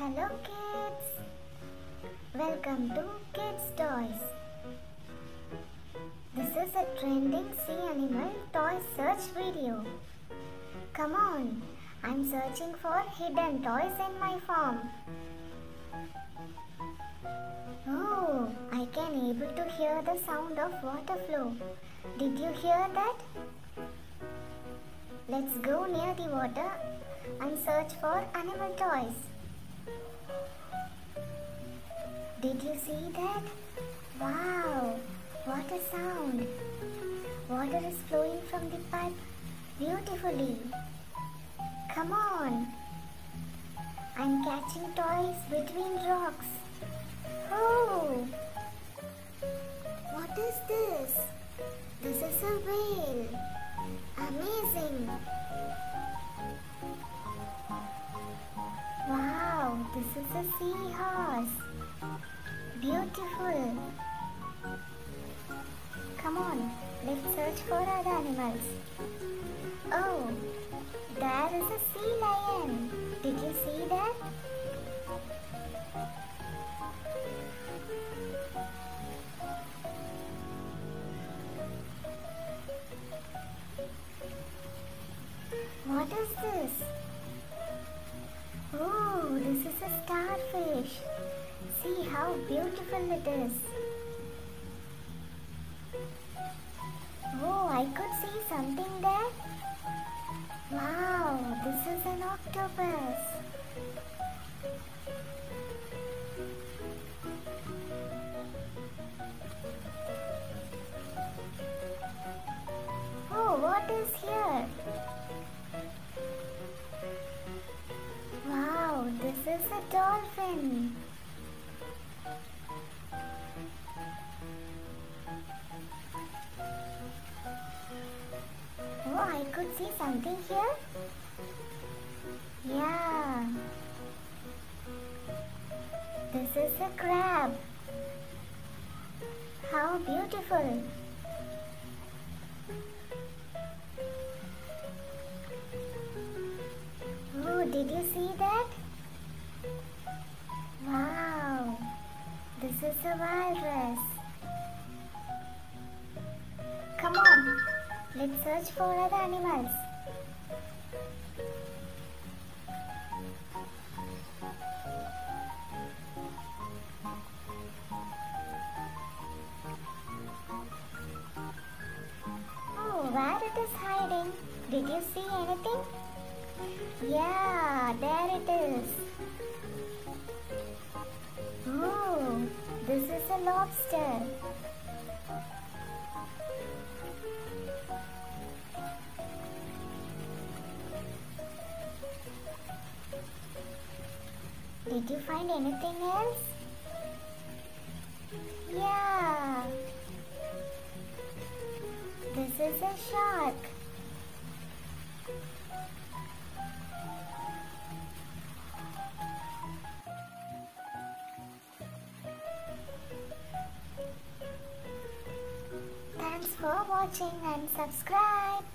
Hello kids! Welcome to Kids Toys. This is a trending sea animal toy search video. Come on, I'm searching for hidden toys in my farm. Oh, I can able to hear the sound of water flow. Did you hear that? Let's go near the water and search for animal toys. Did you see that? Wow, what a sound! Water is flowing from the pipe beautifully. Come on! I'm catching toys between rocks. Oh! What is this? This is a whale. Amazing! Wow, this is a seahorse. Beautiful. Come on, let's search for other animals. Oh, there is a sea lion. Did you see that? What is this? Oh, this is a starfish. See how beautiful it is. Oh, I could see something there. Wow, this is an octopus. Oh, what is here? Wow, this is a dolphin. Oh, I could see something here. Yeah. This is a crab. How beautiful. Oh, did you see that? Wow. This is a walrus. Come on. Let's search for other animals. Oh, where it is hiding? Did you see anything? Yeah, there it is. Oh, this is a lobster. Did you find anything else? Yeah. This is a shark. Thanks for watching and subscribe.